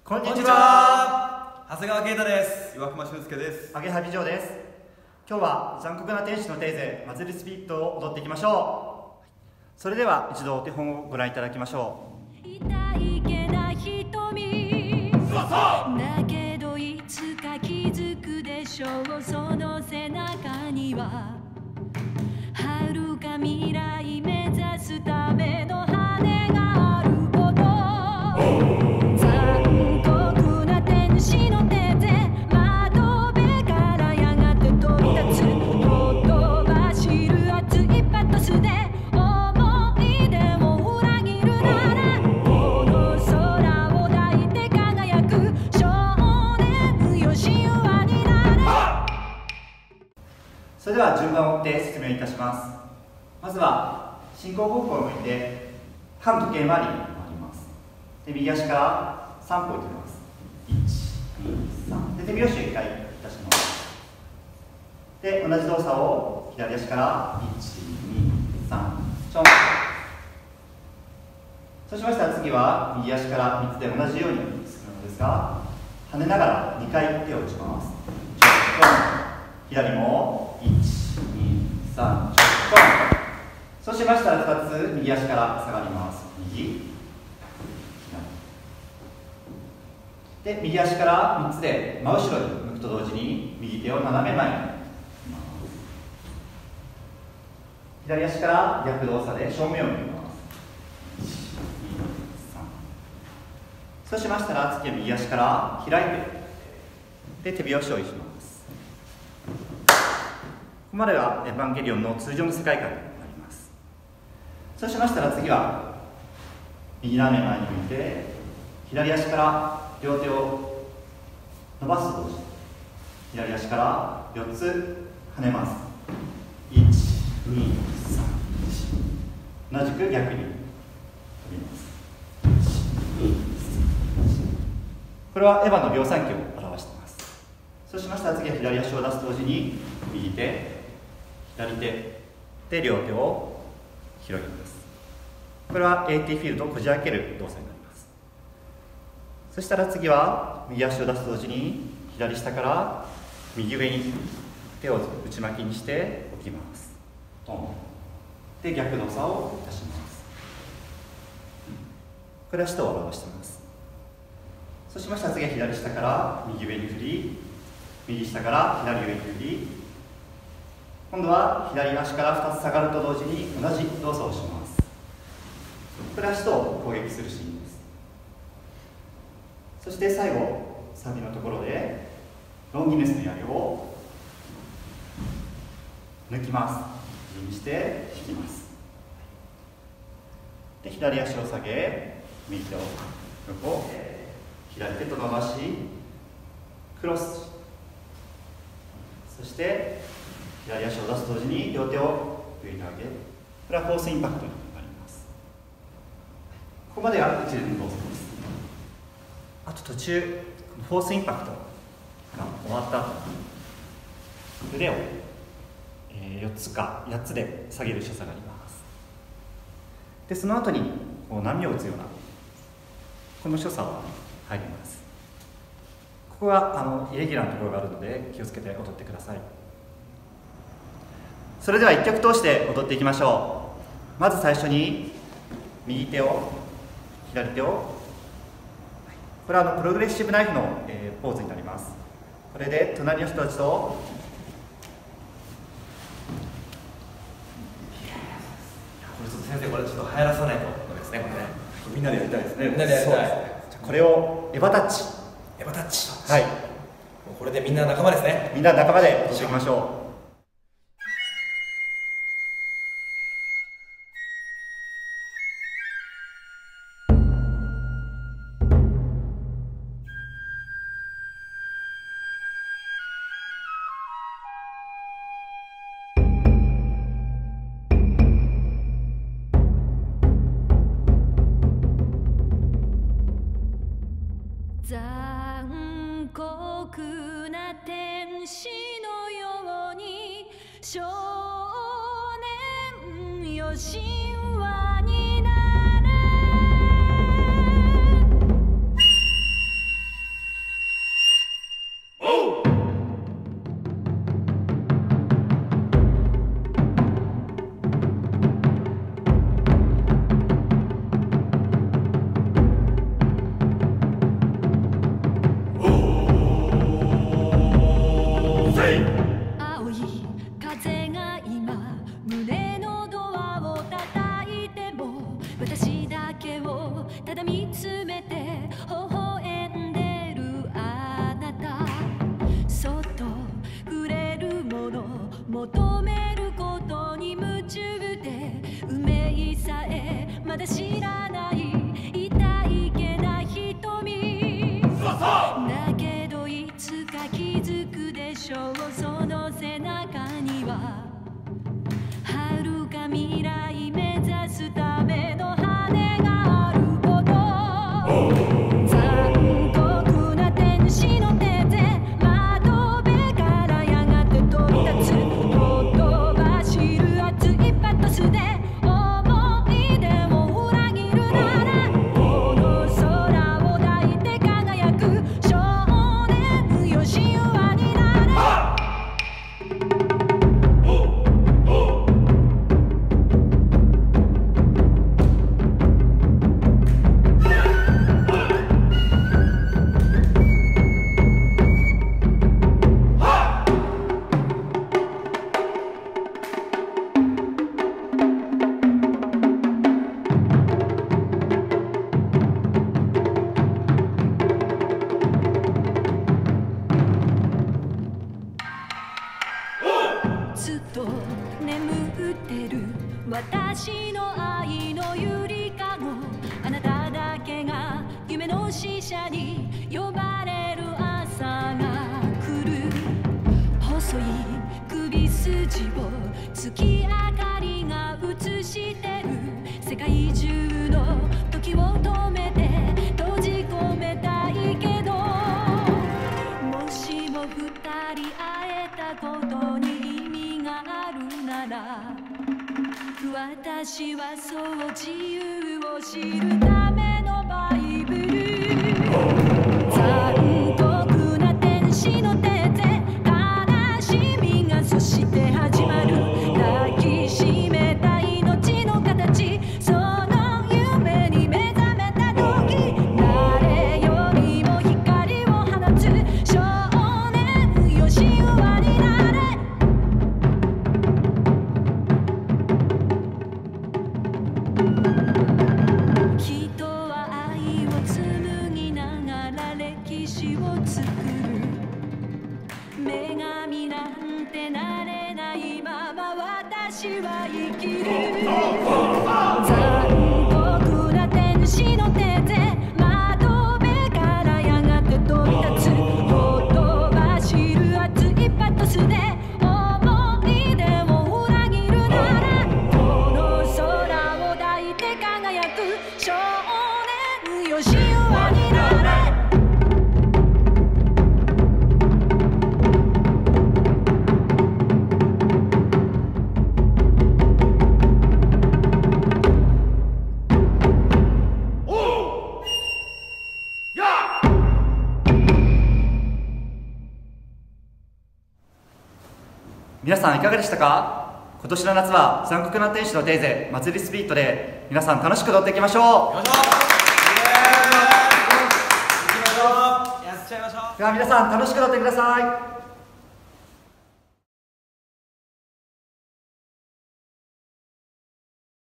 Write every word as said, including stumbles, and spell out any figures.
こんにちは。 長谷川啓太です。岩隈俊介です。 揚げはび嬢です。今日は残酷な天使のテーゼ祭りスピリットを踊っていきましょう。それでは一度お手本をご覧いただきましょう。 痛いけな瞳だけどいつか気づくでしょう。その背中には遥か未来目指すための羽があること。残酷な天使の手で窓辺からやがて飛び立つ。ほとばしる熱いパトスで思い出を裏切るなら、この空を抱いて輝く少年よ神話になれ。 それでは順番を追って説明いたします。まずは進行方向を向いて反時計回りに回ります。で右足からさん歩いきます。いち、に、さんで手拍子をいっかいいたします。で同じ動作を左足からいち、に、さんちょん。そうしましたら次は右足からみっつで同じようにするのですが、跳ねながらにかい手を打ちます。ちょんちょん。左もいち、に、さんちょんちょん。そうしましたらふたつ右足から下がります。右、左で右足からみっつで真後ろに向くと同時に右手を斜め前に、左足から逆動作で正面を向きます。いち、に、さん。そうしましたら次は右足から開いてで手拍子をします。ここまではエヴァンゲリオンの通常の世界観になります。そうしましたら次は右斜め前に向いて左足から両手を伸ばすと同時に左足からよっつ跳ねます。いち、に、さん、同じく逆に飛びます。いち、に、さん。これはエヴァの秒算機を表しています。そうしましたら次は左足を出すと同時に右手、左手で両手を広げます。これは エーティー フィールドをこじ開ける動作になります。そしたら次は右足を出すと同時に左下から右上に手を内巻きにして置きます。トンで逆動作をいたします。これは下を表しています。そうしましたら次は左下から右上に振り、右下から左上に振り、今度は左足からふたつ下がると同時に同じ動作をします。これは足と攻撃するシーンです。そして最後サビのところでロンギネスの槍を抜きます。右にして引きます。で左足を下げ右手を横、左手と伸ばしクロス、そして左足を出すと同時に両手を上に上げ、これはフォースインパクトになります。ここまでが一連の動作です。あと途中フォースインパクトが終わった後に腕を、えー、よっつかやっつで下げる所作があります。でその後にこう波を打つようなこの所作は入ります。ここはあのイレギュラーなところがあるので気をつけて踊ってください。それではいっきょく通して踊っていきましょう。まず最初に右手を左手を、これはあのプログレッシブナイフの、えー、ポーズになります。これで隣の人たちとこれちょっと先生、これちょっと流行らさないとダメですね、これね。みんなでやりたいですね。 みんなでやりたい。じゃあこれをエヴァタッチ。 エヴァタッチ。 はい。 もうこれでみんな仲間ですね。 みんな仲間で踊っていきましょう。 残酷な天使のように少年よ神話になれ。 しょう。その背中には遥か未来目指すための羽があること。残酷な天使の手で窓辺からやがて飛び立つ。ほとばしる熱いパトスで思い出を裏切るなら、この空を抱いて輝く少年よ神話になれ。ずっと眠ってる私の愛のゆりかご。あなただけが夢の使者に呼ばれる朝が来る。細い首筋を月明かりが映してる。世界中の時を止めて閉じ込めたいけど、もしも二人会えたことに意味があるなら、私はそう自由を知るためのバイブル。残酷な天使の手で悲しみがそして始まる。抱きしめた命の形、その夢に目覚めた時、誰よりも光を放つ少年よ神話になれ。人は愛を紡ぎながら歴史を作る。女神なんてなれないまま私は生きる。残酷な天使の手で窓辺からやがて飛び立つ。ほとばしる熱いパトスで思い出を裏切るなら、この空を抱いて輝く少年よ神話になれ。 皆さんいかがでしたか？今年の夏は残酷な天使のテーゼ祭りスピリットで皆さん楽しく踊っていきましょう。 よいしょ。やっちゃいましょう。 では皆さん楽しく踊ってください。